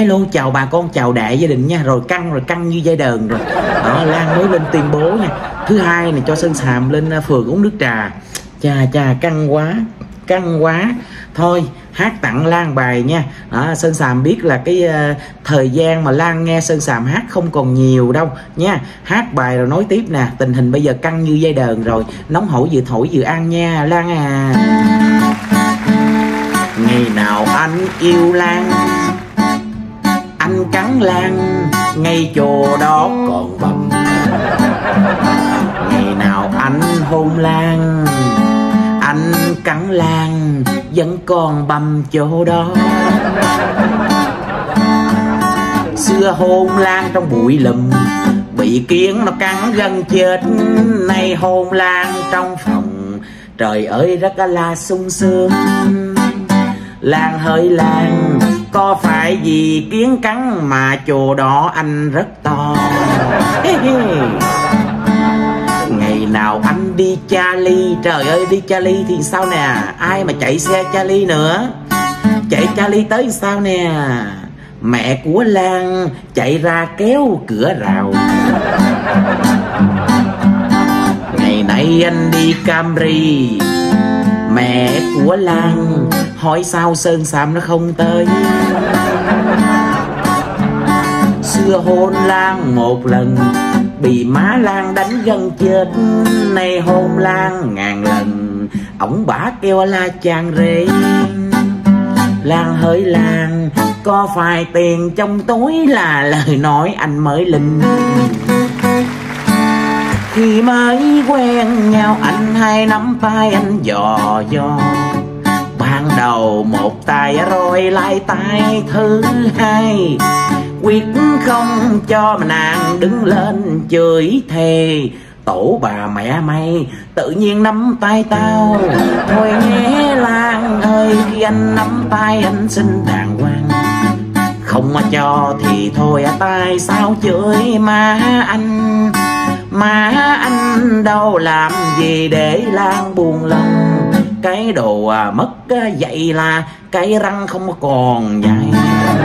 hello chào bà con, chào đại gia đình nha, rồi căng như dây đờn rồi đó. Lan mới lên tuyên bố nha, thứ hai này cho Sơn Sàm lên phường uống nước trà. Chà căng quá. Thôi hát tặng Lan bài nha. Sơn Sàm biết là cái thời gian mà Lan nghe Sơn Sàm hát không còn nhiều đâu nha. Hát bài rồi nói tiếp nè. Tình hình bây giờ căng như dây đờn rồi, nóng hổi vừa thổi vừa ăn nha Lan à. Ngày nào anh yêu Lan, anh cắn Lan ngay chỗ đó còn bầm. Ngày nào anh hôn Lan, anh cắn Lan vẫn còn bầm chỗ đó. Xưa hôn Lan trong bụi lùm, bị kiến nó cắn gần chết. Nay hôn Lan trong phòng, trời ơi rất là sung sướng. Lan hỡi Lan, có phải vì kiến cắn mà chỗ đó anh rất to. Ngày nào anh đi Charlie, trời ơi đi Charlie thì sao nè, ai mà chạy xe Charlie nữa. Chạy Charlie tới sao nè, mẹ của Lan chạy ra kéo cửa rào. Ngày nay anh đi Camry, mẹ của Lan hỏi sao Sơn Sàm nó không tới. Xưa hôn Lan một lần, bị má Lan đánh gần chết. Nay hôn Lan ngàn lần, ổng bả kêu la chàng rể. Lan hỡi Lan, có phải tiền trong túi là lời nói anh mới linh. Khi mới quen nhau anh hay nắm tay anh dò dò. Ban đầu một tay rồi lại tay thứ hai, quyết không cho mà nàng đứng lên chửi thề. Tổ bà mẹ mày tự nhiên nắm tay tao. Thôi nhé Lan ơi, khi anh nắm tay anh xin đàng hoàng. Không mà cho thì thôi tại sao chửi má anh. Má anh đâu làm gì để Lan buồn lòng. Cái đồ mất vậy là cái răng không còn dài.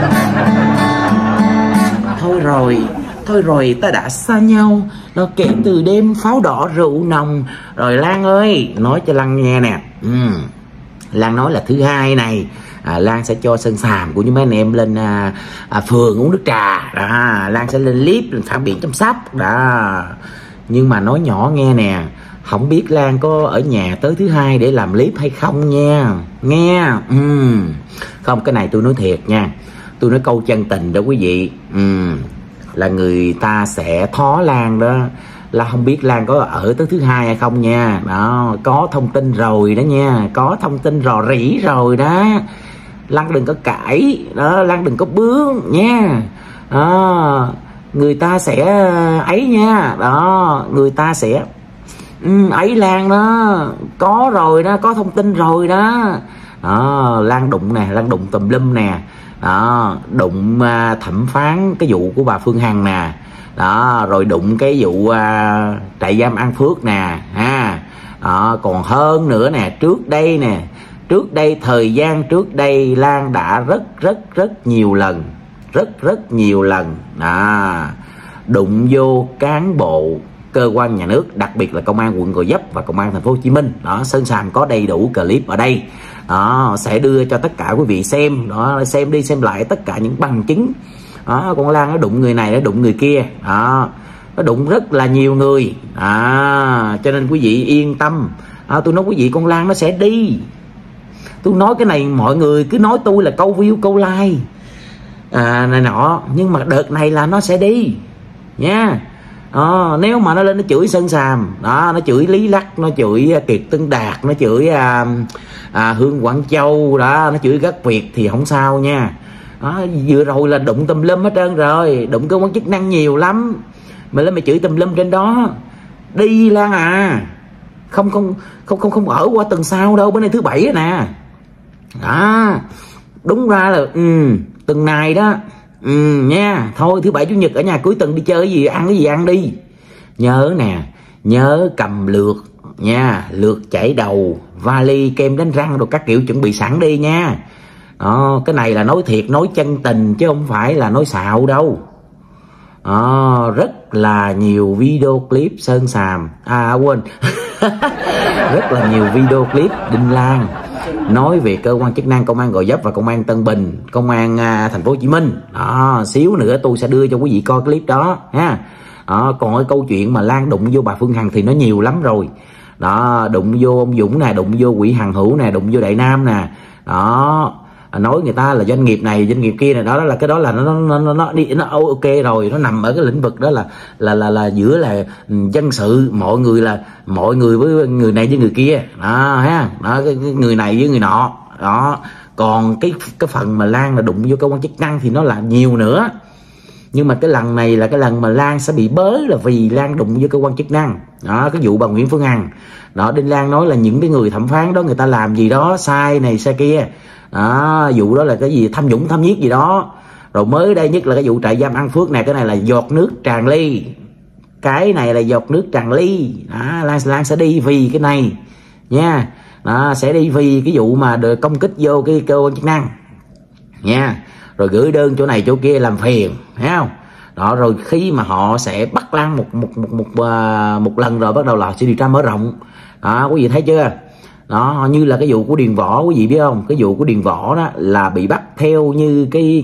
Thôi rồi ta đã xa nhau, nó kể từ đêm pháo đỏ rượu nồng. Rồi Lan ơi, nói cho Lan nghe nè. Lan nói là thứ hai này Lan sẽ cho Sơn Sàm của những mấy anh em lên phường uống nước trà đó. Lan sẽ lên clip, lên phản biện chăm sóc đó. Nhưng mà nói nhỏ nghe nè, không biết Lan có ở nhà tới thứ hai để làm clip hay không nha. Nghe không, cái này tôi nói thiệt nha, tôi nói câu chân tình đó quý vị. Là người ta sẽ thó Lan đó, là không biết Lan có ở tới thứ hai hay không nha. Đó, có thông tin rồi đó nha, có thông tin rò rỉ rồi đó. Lan đừng có cãi đó, Lan đừng có bướng nha. Đó, người ta sẽ ấy nha. Đó, người ta sẽ ấy Lan đó, có rồi đó, có thông tin rồi đó. Đó, Lan đụng nè, Lan đụng tùm lum nè. Đó, đụng thẩm phán cái vụ của bà Phương Hằng nè. Đó, rồi đụng cái vụ trại giam An Phước nè ha. Đó, còn hơn nữa nè, trước đây thời gian trước đây Lan đã rất nhiều lần, rất nhiều lần đụng vô cán bộ cơ quan nhà nước, đặc biệt là công an quận Gò Vấp và công an thành phố Hồ Chí Minh. Đó, Sơn Sàm có đầy đủ clip ở đây. Đó, sẽ đưa cho tất cả quý vị xem. Đó, xem đi xem lại tất cả những bằng chứng. Đó, con Lan nó đụng người này, nó đụng người kia. Đó, nó đụng rất là nhiều người. Cho nên quý vị yên tâm. Tôi nói quý vị, con Lan nó sẽ đi. Tôi nói cái này mọi người cứ nói tôi là câu view câu like này nọ, nhưng mà đợt này là nó sẽ đi nha. Nếu mà nó lên nó chửi Sơn Sàm đó, nó chửi Lý Lắc, nó chửi Kiệt Tân Đạt, nó chửi Hương Quảng Châu đó, nó chửi Gất Việt thì không sao nha. Đó, vừa rồi là đụng tùm lum hết trơn rồi, đụng cơ quan chức năng nhiều lắm, mà lên mày chửi tùm lum trên đó. Đi Lan à, không ở qua tuần sau đâu, bữa nay thứ bảy nè. Đúng ra là tuần này đó nha. Thôi thứ bảy chủ nhật ở nhà, cuối tuần đi chơi cái gì ăn đi. Nhớ nè, nhớ cầm lược nha, lược chải đầu, vali, kem đánh răng rồi các kiểu chuẩn bị sẵn đi nha. Đó, cái này là nói thiệt, nói chân tình chứ không phải là nói xạo đâu. Đó, rất là nhiều video clip Sơn Sàm, quên rất là nhiều video clip Đinh Lan nói về cơ quan chức năng, công an Gò Vấp và công an Tân Bình, công an thành phố Hồ Chí Minh. Đó, xíu nữa tôi sẽ đưa cho quý vị coi clip đó ha. Đó, còn cái câu chuyện mà Lan đụng vô bà Phương Hằng thì nó nhiều lắm rồi. Đó, đụng vô ông Dũng nè, đụng vô quỹ Hằng Hữu nè, đụng vô Đại Nam nè. Đó, nói người ta là doanh nghiệp này doanh nghiệp kia này, đó là cái đó là nó đi, nó ok rồi, nó nằm ở cái lĩnh vực đó là giữa là dân sự, mọi người với người này với người kia đó ha. Đó, cái người này với người nọ đó. Còn cái phần mà Lan là đụng vô cơ quan chức năng thì nó là nhiều nữa. Nhưng mà cái lần này là cái lần mà Lan sẽ bị bớ là vì Lan đụng với cơ quan chức năng. Đó, cái vụ bà Nguyễn Phương Hằng đó, Đinh Lan nói là những cái người thẩm phán đó người ta làm gì đó sai này sai kia. Đó, vụ đó là cái gì tham nhũng tham nhiếc gì đó. Rồi mới đây nhất là cái vụ trại giam An Phước này, cái này là giọt nước tràn ly. Cái này là giọt nước tràn ly. Đó, Lan sẽ đi vì cái này nha. Đó, sẽ đi vì cái vụ mà được công kích vô cái cơ quan chức năng nha. Rồi gửi đơn chỗ này chỗ kia làm phiền, thấy không? Đó, rồi khi mà họ sẽ bắt Lan một lần rồi bắt đầu là sẽ điều tra mở rộng. Đó, quý vị thấy chưa? Đó, như là cái vụ của Điền Võ, quý vị biết không? Cái vụ của Điền Võ đó là bị bắt theo như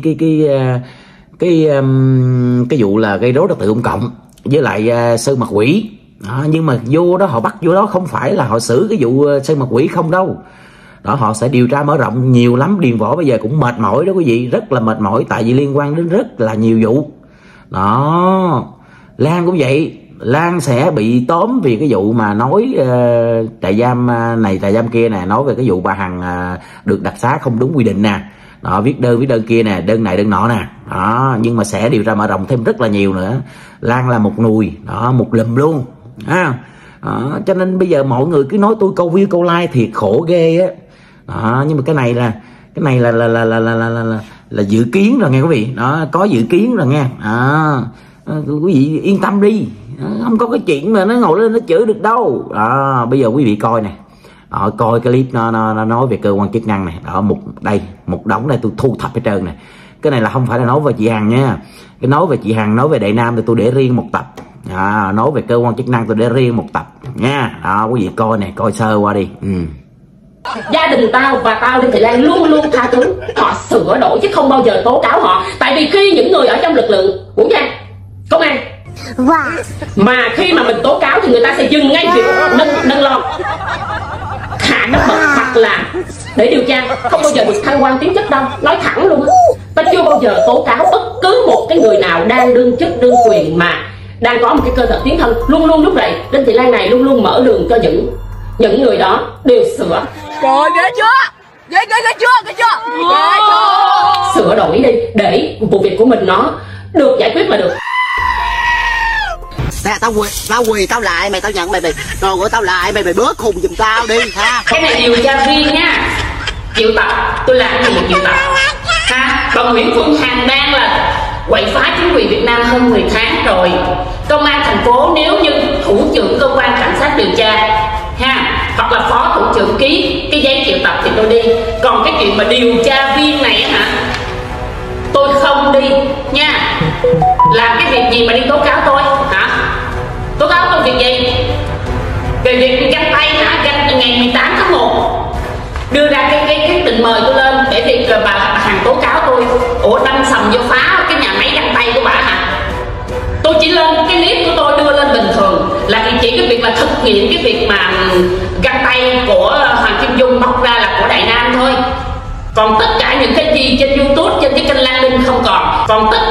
cái vụ là gây rối trật tự công cộng với lại Sơn Mặt Quỷ. Đó, nhưng mà vô đó họ bắt vô đó không phải là họ xử cái vụ Sơn Mặt Quỷ không đâu. Đó, họ sẽ điều tra mở rộng nhiều lắm. Điền Võ bây giờ cũng mệt mỏi đó quý vị, rất là mệt mỏi, tại vì liên quan đến rất là nhiều vụ. Đó, Lan cũng vậy, Lan sẽ bị tóm vì cái vụ mà nói trại giam này trại giam kia nè, nói về cái vụ bà Hằng được đặc xá không đúng quy định nè. Đó, viết đơn kia nè, đơn này đơn nọ nè. Đó, nhưng mà sẽ điều tra mở rộng thêm rất là nhiều nữa. Lan là một nùi, đó, một lùm luôn. Đó, cho nên bây giờ mọi người cứ nói tôi câu view câu like thiệt khổ ghê á. Đó, nhưng mà cái này là dự kiến rồi nghe quý vị. Đó, có dự kiến rồi nghe. Quý vị yên tâm đi, không có cái chuyện mà nó ngồi lên nó chửi được đâu. Đó, bây giờ quý vị coi nè. Đó, coi cái clip nó nói về cơ quan chức năng này. Đó, một đống này tôi thu thập hết trơn này. Cái này là không phải là nói về chị Hằng nha. Cái nói về chị Hằng, nói về Đại Nam thì tôi để riêng một tập. Nói về cơ quan chức năng tôi để riêng một tập nha. Đó, quý vị coi nè, coi sơ qua đi. Gia đình tao và tao Đinh Thị Lan luôn luôn tha thứ. Họ sửa đổi chứ không bao giờ tố cáo họ. Tại vì khi những người ở trong lực lượng vũ trang, công an mà khi mà mình tố cáo thì người ta sẽ dừng ngay việc nâng lon, hạ nó bật hoặc là để điều tra, không bao giờ được thăng quan tiến chức đâu. Nói thẳng luôn, ta chưa bao giờ tố cáo bất cứ một cái người nào đang đương chức đương quyền mà đang có một cái cơ thể tiến thân. Luôn luôn lúc này Đinh Thị Lan này luôn luôn mở đường cho những người đó đều sửa. Trời, ghê chưa? Ghê chưa? Sửa đổi đi để vụ việc của mình nó được giải quyết là được. Nè, tao quỳ tao lại mày, tao nhận mày đồ của tao lại mày bớt khùng giùm tao đi ha. Cái này điều tra viên nha, triệu tập, tôi làm như một triệu tập ha. Bà Nguyễn Phương Hằng đang là quậy phá chính quyền Việt Nam hơn 10 tháng rồi. Công an thành phố nếu như thủ trưởng cơ quan cảnh sát điều tra ha, hoặc là phó thủ trưởng ký cái giấy triệu tập thì tôi đi. Còn cái chuyện mà điều tra viên này hả, tôi không đi nha. Làm cái việc gì mà đi tố cáo tôi hả? Tố cáo tôi việc gì? Về việc găng tay hả? Ngày 18 tháng 1 đưa ra cái quyết định mời tôi lên để việc bà Hằng tố cáo tôi. Ủa, đâm sầm vô phá cái nhà máy găng tay của bà hả? Tôi chỉ lên cái clip của tôi đưa lên bình thường là chỉ cái việc là thực nghiệm cái việc mà găng tay của Hoàng Kim Dung bóc ra là của Đại Nam thôi. Còn tất cả những cái gì trên YouTube, trên cái kênh Lan Đinh không còn.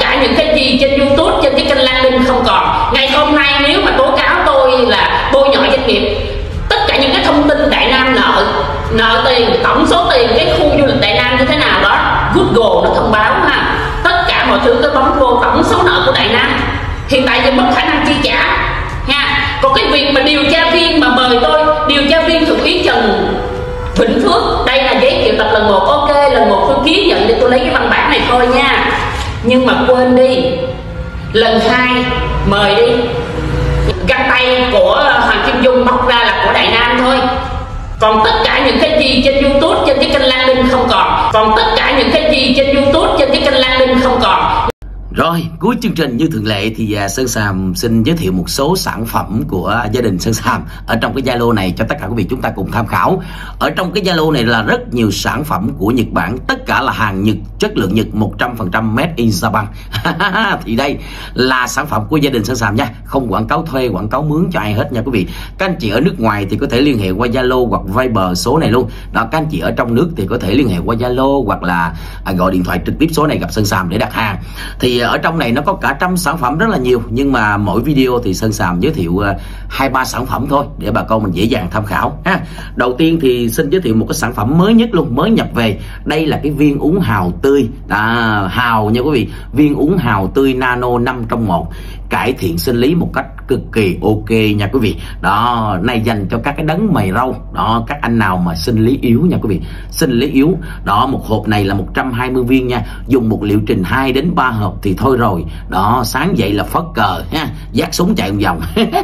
Ngày hôm nay nếu mà tố cáo tôi là bôi nhọ doanh nghiệp, tất cả những cái thông tin Đại Nam nợ tiền, tổng số tiền cái khu du lịch Đại Nam như thế nào đó, Google nó thông báo ha. Tất cả mọi thứ cứ bấm vô tổng số nợ của Đại Nam. Hiện tại giờ mất khả năng chi trả ha. Còn cái việc mà điều tra viên mà mời tôi, điều tra viên thượng úy Trần Vĩnh Phước, đây là giấy triệu tập lần 1, ok, lần 1 tôi ký nhận để tôi lấy cái văn bản này thôi nha. Nhưng mà quên đi, lần 2 mời đi. Găng tay của Hoàng Kim Dung bóc ra là của Đại Nam thôi. Còn tất cả những cái gì trên YouTube, trên cái kênh Lan Đinh không còn. Còn tất cả những cái gì trên YouTube, trên cái kênh Lan Đinh không còn. Rồi, cuối chương trình như thường lệ thì Sơn Sàm xin giới thiệu một số sản phẩm của gia đình Sơn Sàm ở trong cái Zalo này cho tất cả quý vị chúng ta cùng tham khảo. Ở trong cái Zalo này là rất nhiều sản phẩm của Nhật Bản, tất cả là hàng Nhật, chất lượng Nhật 100% made in Japan. Thì đây là sản phẩm của gia đình Sơn Sàm nha, không quảng cáo thuê, quảng cáo mướn cho ai hết nha quý vị. Các anh chị ở nước ngoài thì có thể liên hệ qua Zalo hoặc Viber số này luôn. Đó, các anh chị ở trong nước thì có thể liên hệ qua Zalo hoặc là gọi điện thoại trực tiếp số này gặp Sơn Sàm để đặt hàng. Thì ở trong này nó có cả trăm sản phẩm rất là nhiều, nhưng mà mỗi video thì Sơn Sàm giới thiệu 2-3 sản phẩm thôi để bà con mình dễ dàng tham khảo ha. Đầu tiên thì xin giới thiệu một cái sản phẩm mới nhất luôn, mới nhập về. Đây là cái viên uống hào tươi, hào nha quý vị, viên uống hào tươi nano 5 trong 1, cải thiện sinh lý một cách cực kỳ ok nha quý vị. Đó, này dành cho các cái đấng mày râu, đó, các anh nào mà sinh lý yếu nha quý vị, sinh lý yếu. Đó, một hộp này là 120 viên nha, dùng một liệu trình 2 đến 3 hộp thì thôi rồi. Đó, sáng dậy là phất cờ ha, dắt súng chạy một vòng.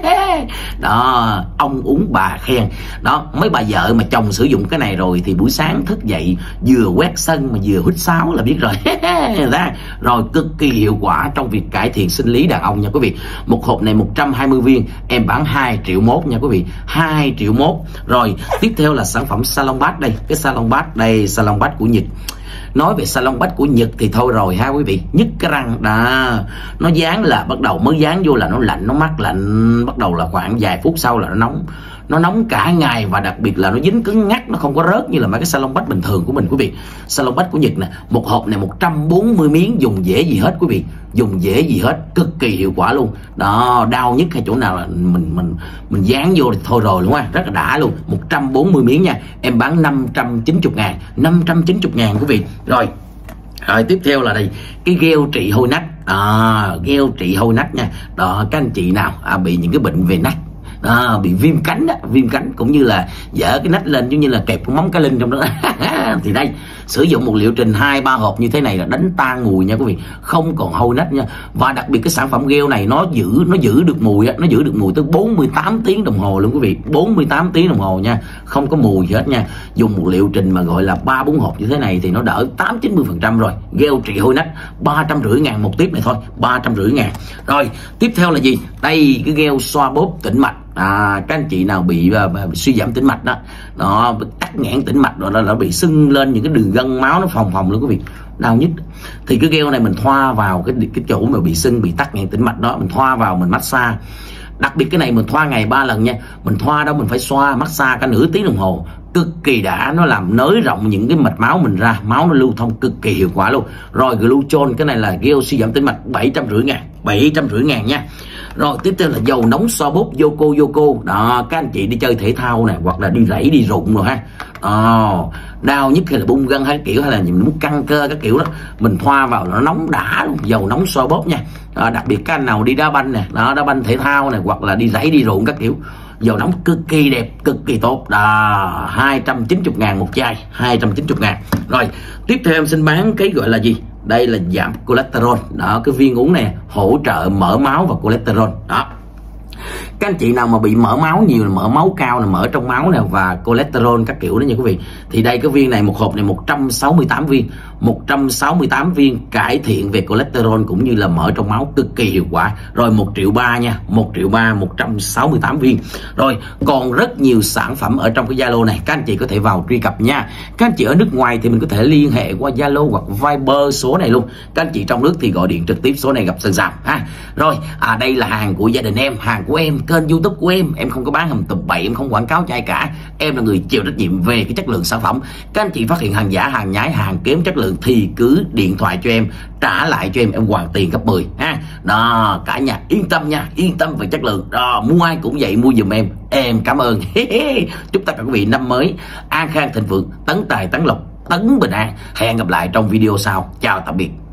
Đó, ông uống bà khen. Đó, mấy bà vợ mà chồng sử dụng cái này rồi thì buổi sáng thức dậy vừa quét sân mà vừa hút sáo là biết rồi. Rồi, cực kỳ hiệu quả trong việc cải thiện sinh lý đàn ông nha quý vị. Một hộp này 120 viên, em bán 2,1 triệu nha quý vị, 2,1 triệu. Rồi, tiếp theo là sản phẩm salon bath đây, cái salon bath đây, salon bath của Nhật. Nói về salon bath của Nhật thì thôi rồi ha quý vị, nhức cái răng đó, nó dán là bắt đầu mới dán vô là nó lạnh, nó mát lạnh, bắt đầu là khoảng vài phút sau là nó nóng cả ngày, và đặc biệt là nó dính cứng ngắc, nó không có rớt như là mấy cái salon bath bình thường của mình quý vị. Salon bath của Nhật nè, một hộp này 140 miếng, dùng dễ gì hết quý vị, dùng dễ gì hết, cực kỳ hiệu quả luôn. Đó, đau nhất hay chỗ nào là mình dán vô thì thôi rồi luôn á, rất là đã luôn. 140 miếng nha, em bán 590.000, 590.000 quý vị. Rồi, tiếp theo là đây, cái gel trị hôi nách, gel trị hôi nách nha. Đó, các anh chị nào bị những cái bệnh về nách, bị viêm cánh đó, viêm cánh cũng như là dở cái nách lên giống như là kẹp con móng cá linh trong đó. Thì đây, sử dụng một liệu trình 2-3 hộp như thế này là đánh tan mùi nha quý vị, không còn hôi nách nha. Và đặc biệt cái sản phẩm gel này nó giữ được mùi á, nó giữ được mùi tới 48 tiếng đồng hồ luôn quý vị, 48 tiếng đồng hồ nha, không có mùi gì hết nha. Dùng một liệu trình mà gọi là 3-4 hộp như thế này thì nó đỡ 80-90% rồi. Gel trị hôi nách 350.000 một tiếp này thôi, 350.000. Rồi, tiếp theo là gì? Đây, cái gel xoa bóp tĩnh mạch. Các anh chị nào bị suy giảm tĩnh mạch đó, nó tắc nghẽn tĩnh mạch rồi, nó bị sưng lên những cái đường gân máu nó phồng luôn quý vị, đau nhức. Thì cái gel này mình thoa vào cái chỗ mà bị sưng, bị tắc nghẽn tĩnh mạch đó, mình thoa vào mình massage. Đặc biệt cái này mình thoa ngày 3 lần nha, mình thoa đó mình phải xoa massage cả nửa tiếng đồng hồ, cực kỳ đã, nó làm nới rộng những cái mạch máu mình ra, máu nó lưu thông cực kỳ hiệu quả luôn. Rồi, glucon, cái này là gel suy giảm tĩnh mạch 750.000 nha. Rồi, tiếp theo là dầu nóng xoa bóp Yoko. Đó, các anh chị đi chơi thể thao nè, hoặc là đi rẫy đi rụng rồi ha, đau nhức hay là bung gân hay kiểu, hay là mình muốn căng cơ các kiểu đó, mình thoa vào nó nóng đã luôn, dầu nóng xoa bóp nha. Đặc biệt các anh nào đi đá banh nè, đá banh thể thao này, hoặc là đi rẫy đi ruộng các kiểu, dầu nóng cực kỳ đẹp, cực kỳ tốt. 290.000 một chai, 290.000. Rồi, tiếp theo em xin bán cái gọi là gì? Đây là giảm cholesterol. Đó, cái viên uống này hỗ trợ mỡ máu và cholesterol. Đó, các anh chị nào mà bị mỡ máu nhiều, mỡ máu cao, mỡ trong máu này và cholesterol các kiểu đó nha quý vị, thì đây cái viên này, một hộp này 168 viên, 168 viên cải thiện về cholesterol cũng như là mỡ trong máu, cực kỳ hiệu quả. Rồi 1,3 triệu nha, 1,3 triệu, 168 viên. Rồi, còn rất nhiều sản phẩm ở trong cái Zalo này, các anh chị có thể vào truy cập nha. Các anh chị ở nước ngoài thì mình có thể liên hệ qua Zalo hoặc Viber số này luôn. Các anh chị trong nước thì gọi điện trực tiếp số này gặp Sơn Sàm ha. Rồi, đây là hàng của gia đình em, hàng của em, kênh YouTube của em không có bán hầm tụp bậy, em không quảng cáo cho ai cả. Em là người chịu trách nhiệm về cái chất lượng sản phẩm. Các anh chị phát hiện hàng giả, hàng nhái, hàng kém chất lượng thì cứ điện thoại cho em, trả lại cho em hoàn tiền gấp 10 ha. Đó, cả nhà yên tâm nha, yên tâm về chất lượng. Đó, mua ai cũng vậy, mua giùm em cảm ơn. Chúc tất cả quý vị năm mới an khang thịnh vượng, tấn tài tấn lộc, tấn bình an. Hẹn gặp lại trong video sau. Chào tạm biệt.